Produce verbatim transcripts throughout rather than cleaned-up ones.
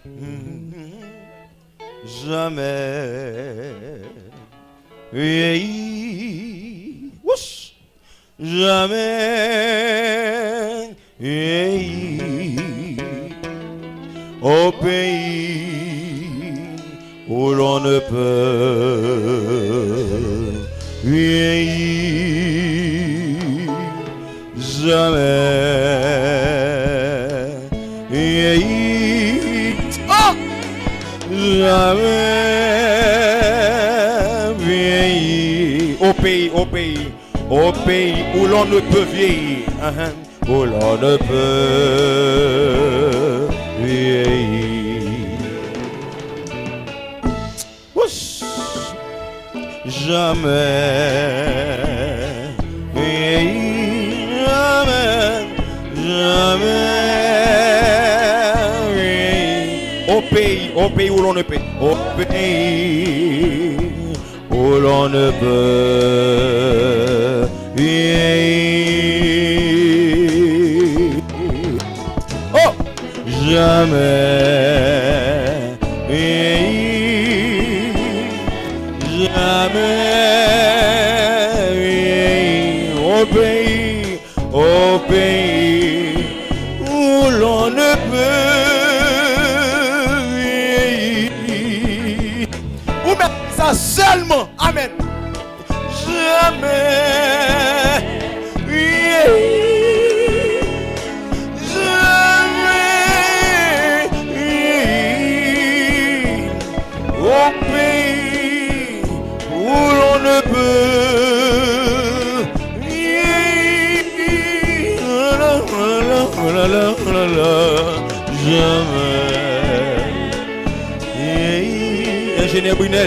jamais vieilli, Ouch. jamais vieilli au pays où l'on ne peut vieillir, jamais vieillir, oh! jamais vieillir au pays, au pays, au pays où l'on ne peut vieillir, uh-huh. où l'on ne peut vieillir. Ouch. Jamais vieillir, jamais, jamais vieillir. Au pays, au pays où l'on ne peut, au pays où l'on ne peut vieillir. Oh, jamais vieillir, jamais vieillir. Au pays, au pays où l'on ne peut vieillir. Ou même ça seulement, amen. Jamais vieillir, jamais vieillir. Au pays où l'on ne peut vieillir. Jamais vieillir. Ingénieur Brunel.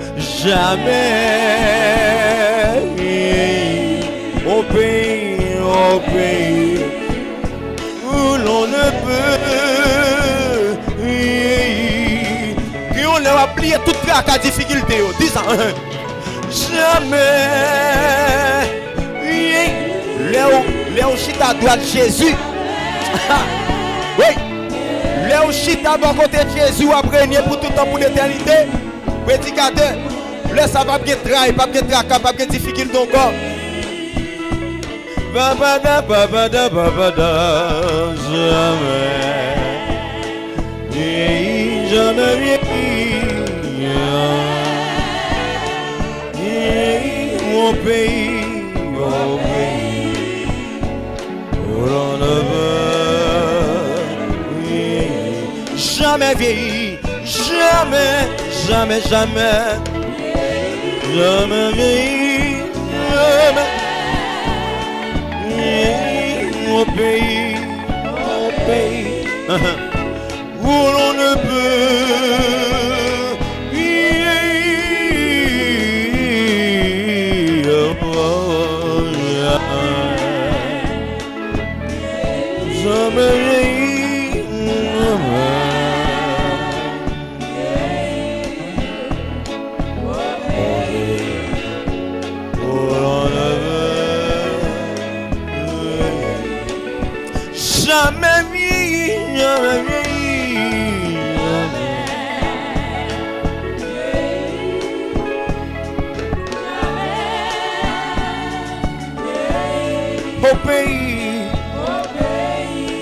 Jamais au pays, au pays où l'on ne peut vieillir. Qui on leur a plié toute la difficulté, dix ans. Jamais vieillir. Léo Chita doit de Jésus. Oui. Léo Chita va côté de Jésus a régné pour tout le temps, pour l'éternité. Prédicateur, là ça va bien travailler, pas bien travailler, pas bien difficile encore. Babada, babada, babada, jamais vieilli, jamais vieilli, mon pays, mon pays, où l'on ne veut vieillir, jamais vieilli, jamais. Jamais, jamais, jamais vieillir, jamais vieillir au pays, au pays où l'on ne peut vieillir, jamais vieillir, jamais. Jamais vieilli, jamais vieilli, au pays, au pays,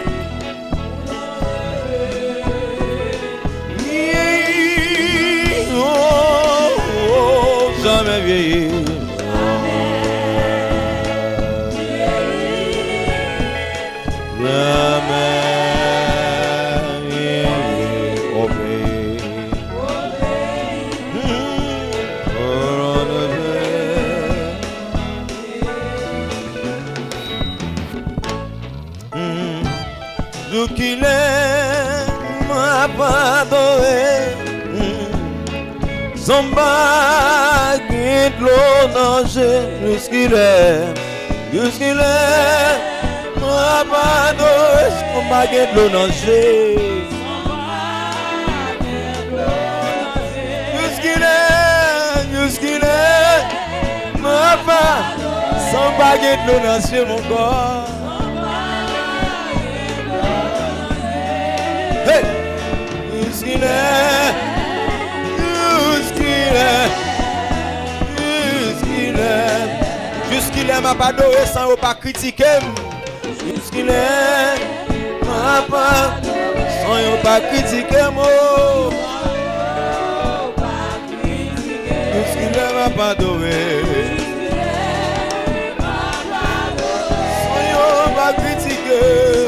vieilli, oh, oh, jamais vieilli. Qu'il m'a pardonné, son baguette de l'eau danger, jusqu'il est, jusqu'il est, m'a pardonné, son baguette de l'eau danger, jusqu'il est, jusqu'il est, m'a pardonné, son baguette de l'eau danger, mon corps. qu'il est, jusqu'il est, jusqu'il est, jusqu'il est, m'a pas adoré sans pas critiquer, jusqu'il est, m'a pas, sans pas critiquer, moi, jusqu'il est, m'a pas adoré, sans pas critiquer.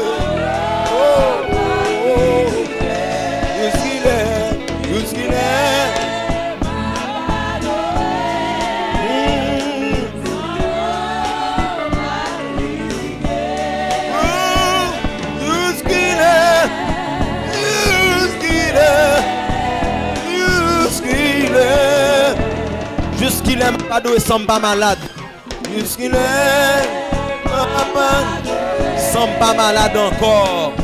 Jusqu'il est pas doué, sans pas malade. Jusqu'il est sans pas malade encore.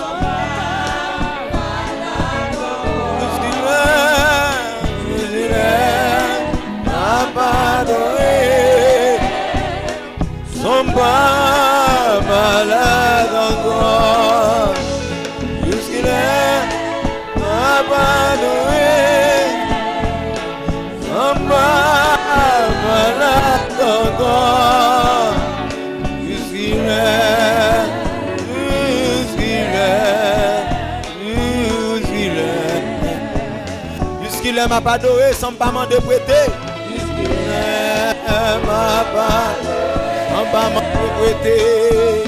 Jusqu'il est, jusqu'il est pas doué, sans pas malade encore. Jusqu'il est pas doué. Malade encore, jusqu'il est, jusqu'il est, jusqu'il est, jusqu'il est, m'a pas adoré sans pas m'en prêter, jusqu'il est, m'a pas, sans pas m'en prêter,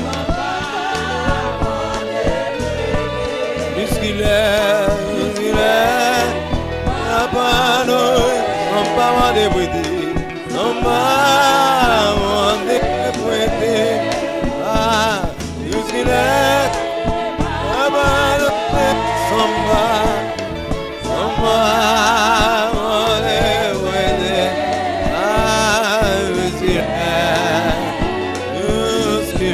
jusqu'il est, jusqu'il est, m'a pas adoré. Non pas m'en débrouiller, non pas m'en débrouiller. Ah, jusqu'il est, ah bah non pas, non pas m'en débrouiller. Ah, jusqu'il est, jusqu'il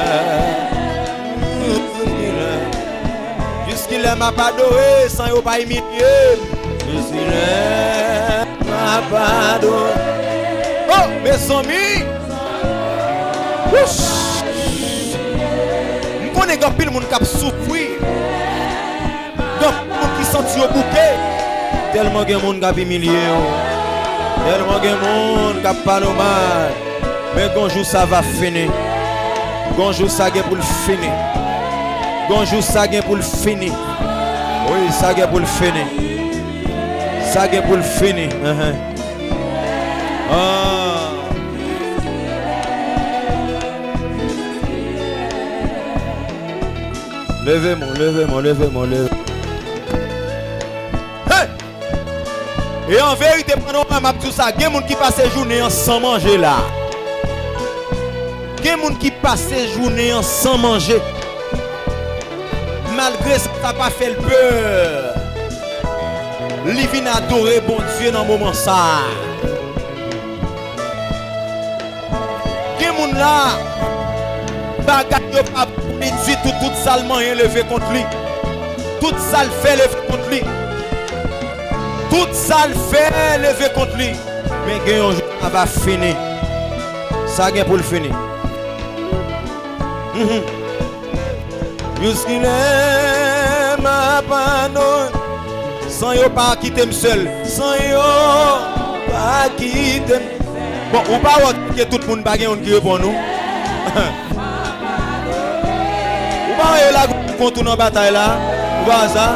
est, jusqu'il est, jusqu'il est m'a pas adoré sans y pas imiter. Jusqu'il est. Oh, mes amis, je connais un peu de monde qui a souffert, donc qui senti au bouquet, tellement de monde qui a humilié, tellement de monde qui a pas normal, mais bonjour ça va finir, bonjour ça va pour le finir, bonjour ça va pour le finir, oui ça va pour le finir. Ça est pour le finir. Uh-huh. Ah. Levez-moi, levez-moi, levez-moi, levez-moi. Hey! Et en vérité, pendant que je tout ça, il y a des gens qui passent la journée sans manger là. Il y a des gens qui passent la journée sans manger. Malgré ça, ça n'a pas fait le peur. Li vin adorer bon Dieu dans le moment ça. Qui moun là, bagay yo pa produit tout tout salement levé contre lui. Tout ça le fait levé contre lui. Tout ça le fait levé contre lui. Mais gen un jour ça va finir. Ça gen pour le finir. Jusqu'il est ma pardon. Sans yo pas quitter seul, sans yo pas quitter. Bon, ou pas que tout le monde pas gagner qui répond nous. Ou pas yo là contre dans bataille là, ou pas ça.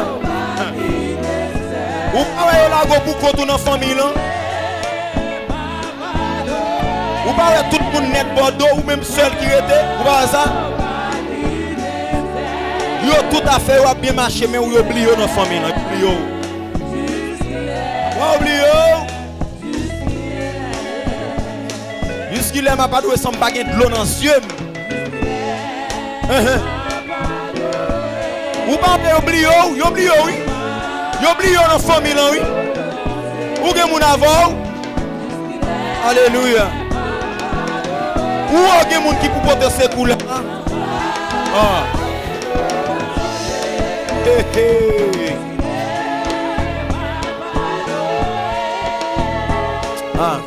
Ou pas yo là pour contre dans famille là. Ou pas tout le monde net bordeaux ou même seul qui était, ou pas ça. Yo tout à fait ou bien marcher mais ou yo oublié dans famille là, oublié. Jusqu'il est m'a pas doué sans baguette de l'eau dans les yeux. Ou pas oublié, oublié oui. Oublié dans la famille là oui. Ou gen moun avant. Alléluia. Ou gen moun qui pour porter ces coups là. Ah. Hé hé. Ah.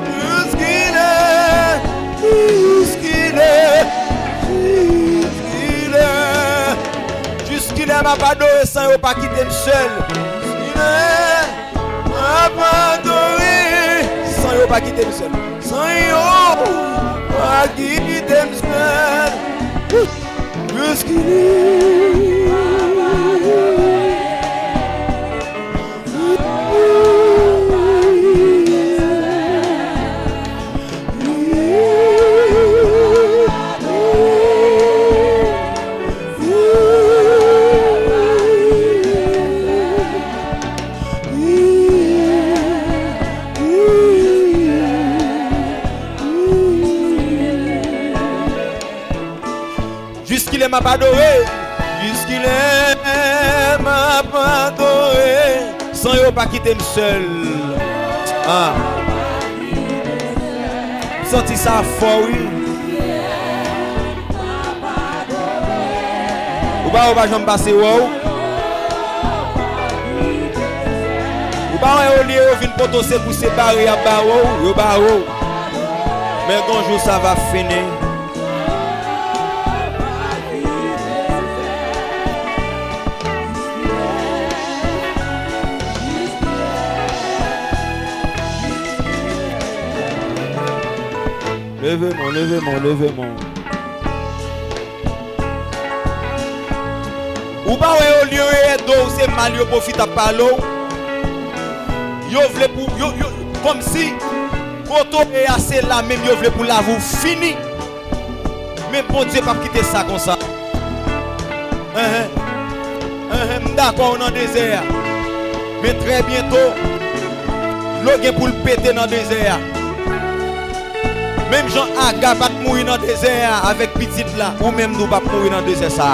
Jusqu'il est, jusqu'il est, m'a pas adoré sans yo pas quitter seul. M'a pas adoré sans yo pas quitter seul. Sans yo pas quitter seul. Jusqu'il est. Jusqu'il m'a pas adoré, jusqu'il m'a pas adoré, sans yo pas quitter seul. Ah. Senti ça fort oui. Ou pas ou pas j'en passe wow. Ou pas on lié au vin poto c'est pour séparer à barreau, yo barreau. Mais un jour ça va finir. Levez-moi, levez-moi, levez-moi. Ou pas au lieu d'eau, c'est mal, yo profite à parler. Yo vle pour yo, yo, comme si quand est assez là même yo vle pour la vous fini. Mais bon Dieu pas quitter ça comme ça. Hein hein. D'accord, on est dans le désert. Mais très bientôt l'eau est pour le péter dans le désert. Même Jean Aga pas mourir dans le désert avec petite là, ou même nous pas mourir dans le désert ça.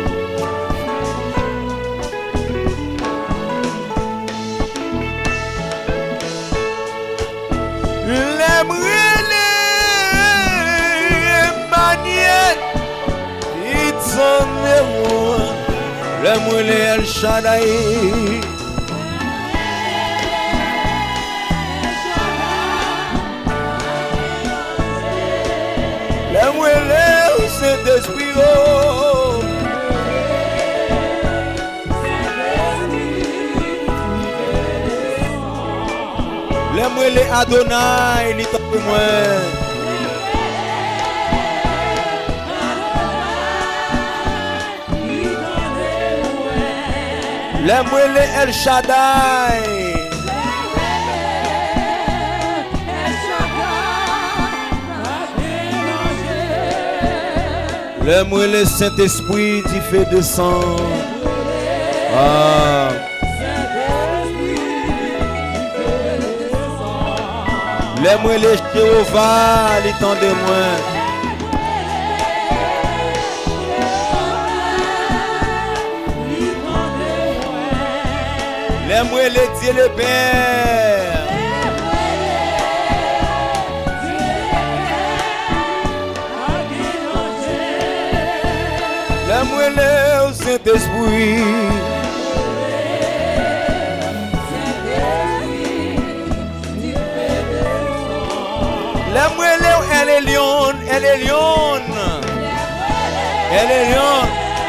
L'aimerait les manières, it's on the one. L'aimerait les El Shaddai. L'aimerait Saint-Esprit. L'aimerait les Adonai, il t'en moins. L'aimerait les El Shaddai. L'aimerait le Saint-Esprit qui fait descendre. Ah. L'aimerait le Jéhovah, il t'en de moins. L'aimerait le Dieu le Père. L'aimerait le Saint-Esprit. L'aimerait le elle est lion, elle est lion. Elle est lion.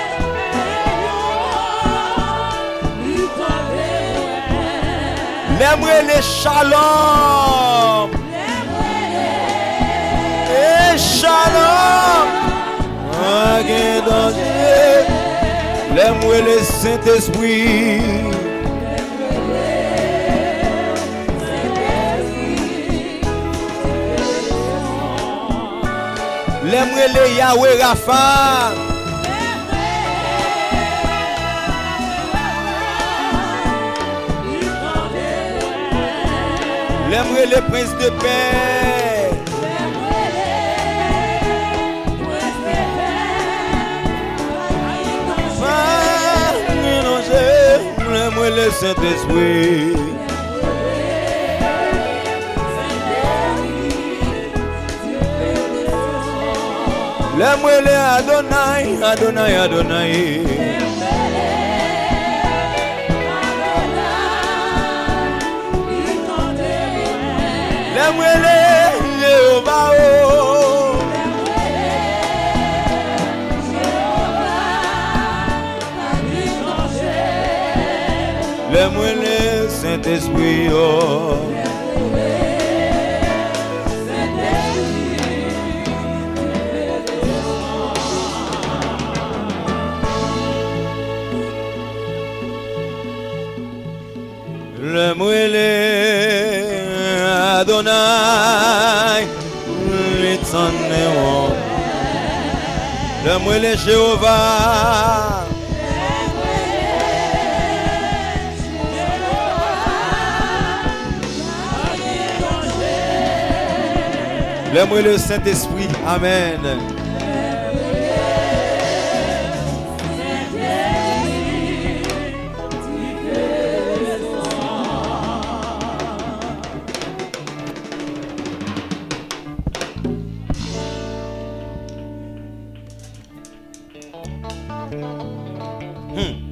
L'aimerait le shalom. Et shalom. L'aimerait le Saint-Esprit. L'aimerait le Yahweh Rapha. L'aimerait le Prince de paix. L'aimerait le Saint-Esprit. L'aimerait le Adonai, Adonai, Adonai. L'aimerait le Jéhovah. moi le Saint-Esprit. Oh. Le moelle Adonai, l'éternel. Le moelle Jéhovah. Le moelle Saint-Esprit. Amen. Hmm.